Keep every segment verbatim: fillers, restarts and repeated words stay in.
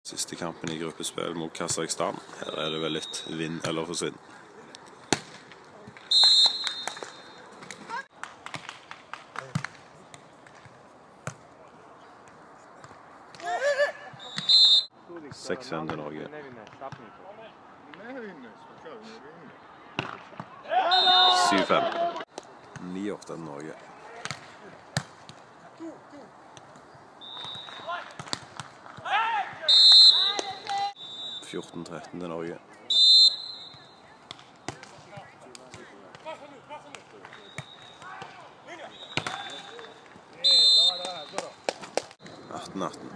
Siste kampen i gruppespill mot Kasakhstan. Her er det vel litt vinn eller forsvinn. seks fem til Norge. syv fem. ni åtte til Norge. fjorten tretten til Norge. atten atten.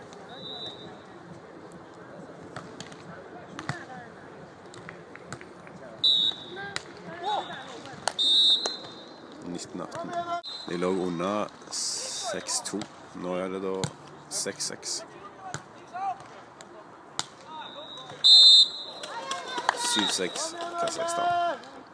nitten atten. De lå under seks to. Nå er det da seks seks. syv seks Kasakhstan.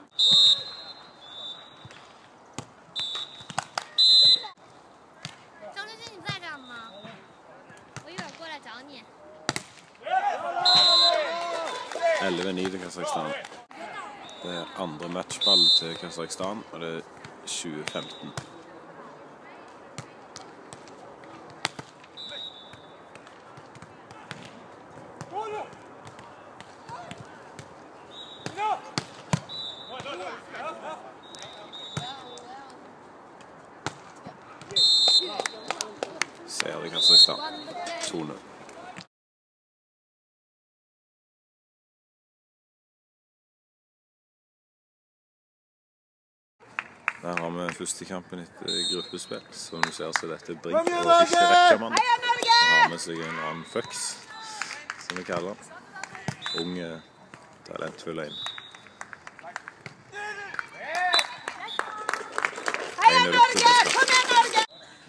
elleve ni til Kasakhstan. Det er andre matchball til Kasakhstan, og det er tjue femten. Seier til Kasakhstan. to null. Der har vi første kampen etter gruppespill. Som du ser, så dette er Brink og ikke Rekkermann. Han har med seg en annen Fucks, som vi kaller han. Unge, talentfulle inn. Heia Norge! Kom igjen, Norge!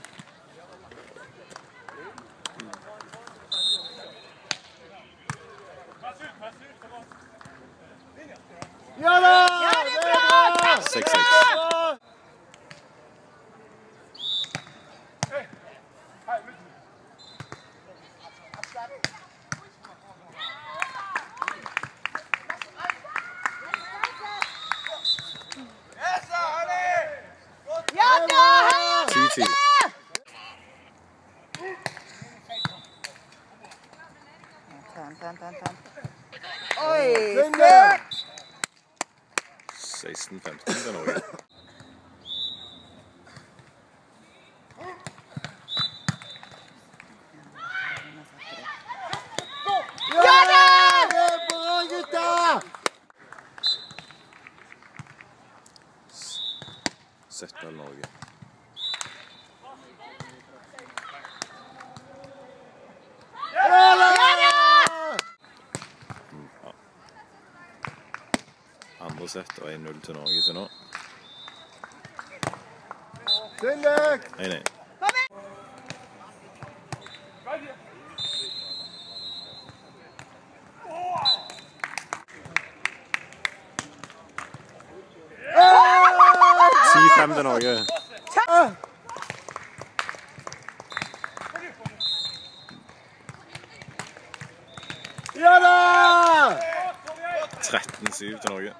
Ja da! seks seks. ti ti. Oi! seksten femten til Norge. Ja da! Det er bra, gutta! sytten Norge. Andre sett og en null til Norge til nå. en en. ti fem til Norge. Ja da! tretten syv til Norge.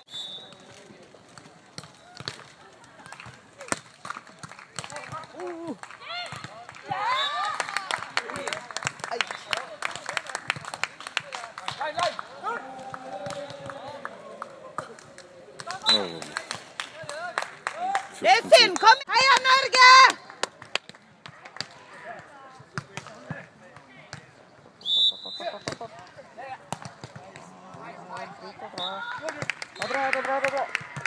Oh. Det er Finn, kom! Heia Norge! Det er bra, det er bra, det er bra.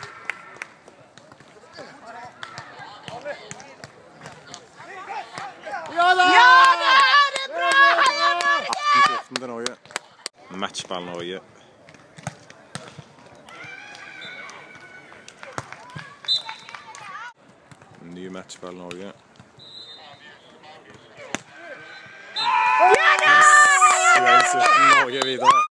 Ja da! Ja da! Det er bra! Heia Norge! atten fjorten til Norge. Matchball Norge. Ny matchball Norge. Ja da! sytten Norge videre.